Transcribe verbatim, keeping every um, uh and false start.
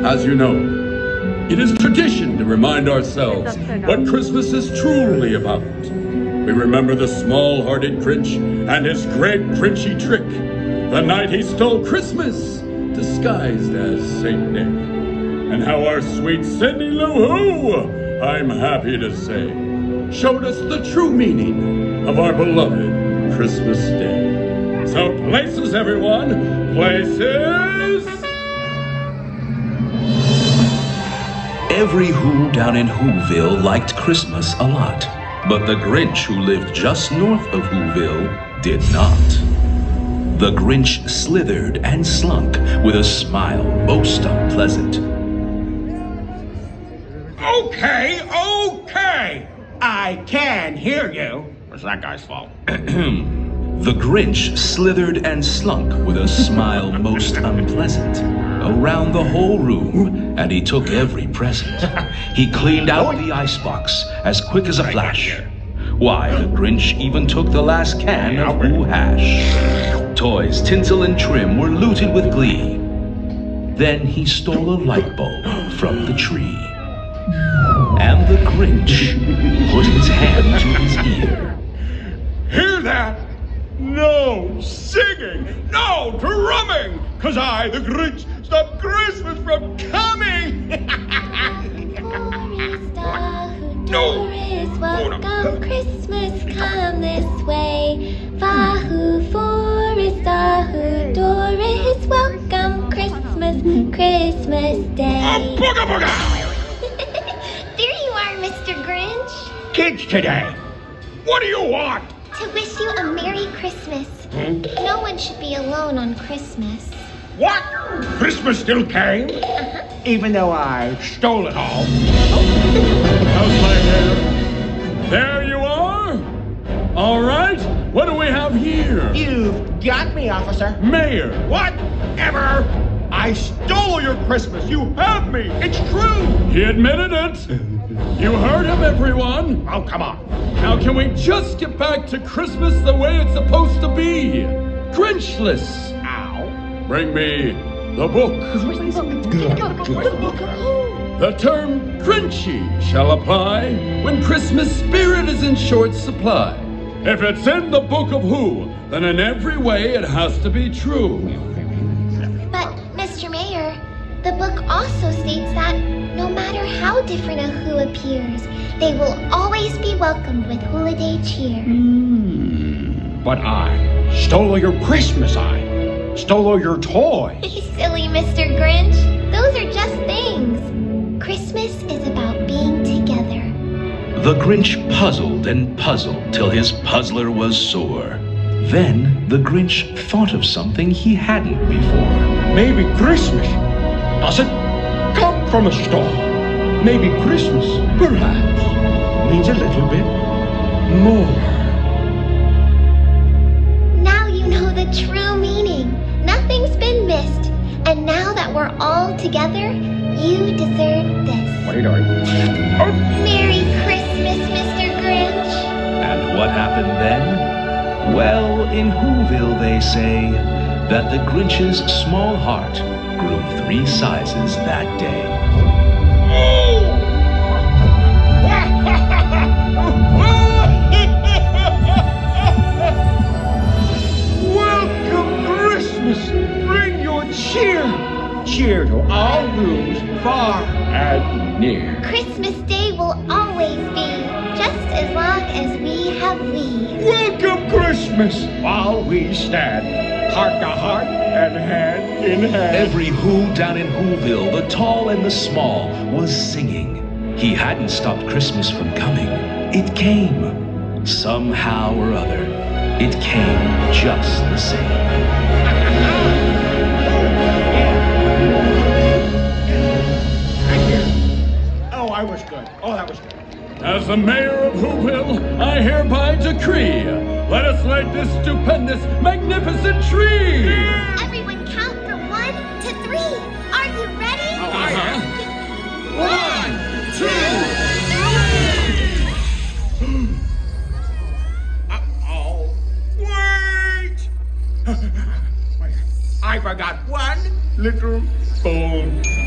As you know, it is tradition to remind ourselves what Christmas is truly about. We remember the small-hearted Grinch and his great Grinchy trick, the night he stole Christmas, disguised as Saint Nick. And how our sweet Cindy Lou Who, I'm happy to say, showed us the true meaning of our beloved Christmas Day. So places, everyone, places! Every Who down in Whoville liked Christmas a lot, but the Grinch who lived just north of Whoville did not. The Grinch slithered and slunk with a smile most unpleasant. Okay, okay! I can hear you. It's that guy's fault. The Grinch slithered and slunk with a smile most unpleasant around the whole room, and he took every present. He cleaned out the icebox as quick as a flash. Why, the Grinch even took the last can of Who hash. Toys, tinsel, and trim were looted with glee. Then he stole a light bulb from the tree. And the Grinch put his hand to his ear. Hear that? No singing, no drumming, 'cause I, the Grinch, stop Christmas from coming! No! Welcome Christmas, come this way. Wahoo Forest, who Doris, welcome Christmas, Christmas Day. Oh, booga booga! There you are, Mister Grinch. Kids today, what do you want? To wish you a Merry Christmas. Hmm? No one should be alone on Christmas. What? Christmas still came? Uh-huh. Even though I stole it all. How's my hair? There you are! All right, what do we have here? You've got me, officer. Mayor! Whatever! I stole your Christmas. You have me. It's true. He admitted it! You heard him, everyone! Oh, come on. Now can we just get back to Christmas the way it's supposed to be? Grinchless! Ow. Bring me the book. The term Grinchy shall apply when Christmas spirit is in short supply. If it's in the Book of Who, then in every way it has to be true. But, Mister Mayor, the book also states that no matter how different a Who appears, they will always be welcomed with holiday cheer. Mm, but I stole all your Christmas, I stole all your toys. Silly Mister Grinch, those are just things. Christmas is about being together. The Grinch puzzled and puzzled till his puzzler was sore. Then the Grinch thought of something he hadn't before. Maybe Christmas doesn't come from a store. Maybe Christmas, perhaps, means a little bit more. Now you know the true meaning. Nothing's been missed. And now that we're all together, you deserve this. What are you doing? Oh. Merry Christmas, Mister Grinch. And what happened then? Well, in Whoville they say that the Grinch's small heart grew three sizes that day. Welcome Christmas! Bring your cheer! Cheer to all rooms far and near. Christmas Day will always be, just as long as we have we. Welcome Christmas while we stand, heart to heart and hand in hand. Every Who down in Whoville, the tall and the small, was singing. He hadn't stopped Christmas from coming. It came. Somehow or other, it came just the same. Oh, I was good. Oh, that was good. As the mayor of Whoville, I hereby decree, let us light this stupendous, magnificent tree! Everyone count from one to three. Are you ready? Oh, I am. One, two, Uh-oh. Wait! I forgot one little bone.